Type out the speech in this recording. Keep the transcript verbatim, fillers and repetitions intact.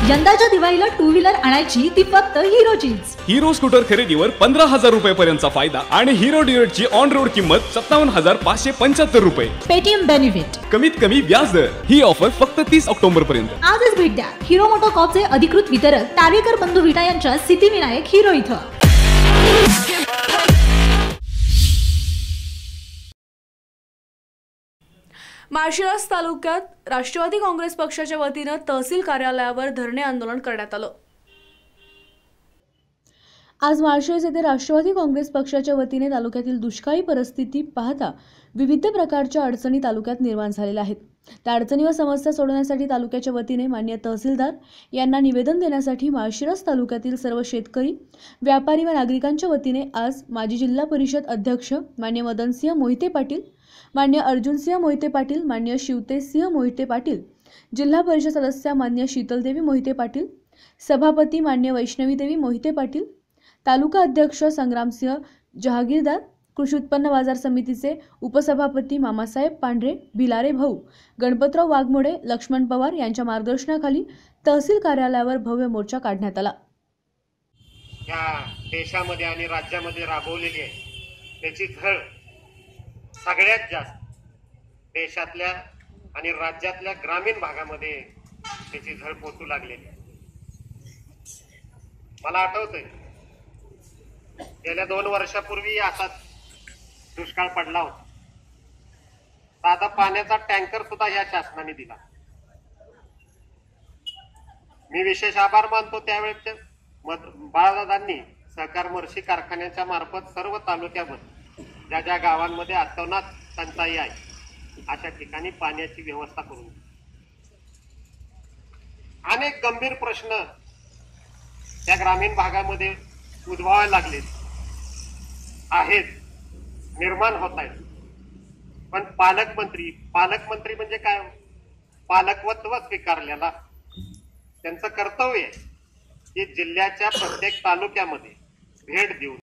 यंदाच्या दिवाळीला two wheeler आणायची ती फक्त हिरोचीच। हिरो स्कूटर खरेदीवर पंधरा हजार रुपयापर्यंतचा फायदा आणि हिरो ड्युएटची ऑन रोड किंमत सत्तावन्न हजार पाचशे पंच्याहत्तर रुपये। पेटीएम बेनिफिट, कमीत कमी व्याज दर। ही ऑफर फक्त तीस ऑक्टोबर पर्यंत। आजच भेट द्या हिरो मोटोकॉर्पचे अधिकृत वितरक तारेकर बंधू विटा यांच्या सिद्धिविनायक हिरो इथं। माळशिरस तालुक्यात राष्ट्रवादी काँग्रेस पक्षाच्या वतीने तहसील कार्यालयावर धरणे आंदोलन करण्यात आलं। आज माळशिरस येथे राष्ट्रवादी काँग्रेस पक्षाच्या वतीने तालुक्यातील दुष्काळी परिस्थिती पाहता विविध प्रकारच्या अडचणी तालुक्यात निर्माण झालेल्या आहेत। त्या अडचणी व समस्या सोडवण्यासाठी तालुक्याच्या वतीने माननीय तहसीलदार यांना निवेदन देण्यासाठी माळशिरस तालुक्यातील सर्व शेतकरी, व्यापारी व नागरिकांच्या वतीने आज माजी जिल्हा परिषद अध्यक्ष माननीय मदनसिंह मोहिते पाटील, मान्य अर्जुनसिंह मोहिते पाटील, मान्य शिवतेसिंह मोहिते पाटील, जिल्हा परिषद सदस्य मान्य शीतलदेवी मोहिते पाटील, सभापती मान्य वैष्णवीदेवी मोहिते पाटील, तालुका अध्यक्ष संग्रामसिंह जहागीरदार, कृषी उत्पन्न बाजार समितीचे उपसभापती मामासाहेब पांढरे, भिलारे भाऊ, गणपतराव वाघमोडे, लक्ष्मण पवार यांच्या मार्गदर्शनाखाली तहसील कार्यालयावर भव्य मोर्चा काढण्यात आला। या देशामध्ये आणि राज्यामध्ये राबवलेली आहे त्याची झळ सगळ्यात जास्त देशातल्या आणि राज्यातल्या ग्रामीण भागामध्ये त्याची झळ पोचू लागलेली आहे। मला आठवतंय गेल्या दोन वर्षापूर्वी असा दुष्काळ पडला होता। साधा पाण्याचा टँकर सुद्धा या शासनाने दिला। मी विशेष आभार मानतो त्यावेळेस बाळादादांनी सहकार मर्शी कारखान्याच्या मार्फत सर्व तालुक्यामध्ये ज्या ज्या गावांमध्ये अतोनात टंचाई आहे अशा ठिकाणी पाण्याची व्यवस्था करून अनेक गंभीर प्रश्न त्या ग्रामीण भागामध्ये उद्भवायला लागले आहेत, निर्माण होत आहेत। पण पालकमंत्री पालकमंत्री म्हणजे काय, पालकत्व स्वीकारलेला त्यांचं कर्तव्य आहे की जिल्ह्याच्या प्रत्येक तालुक्यामध्ये भेट देऊन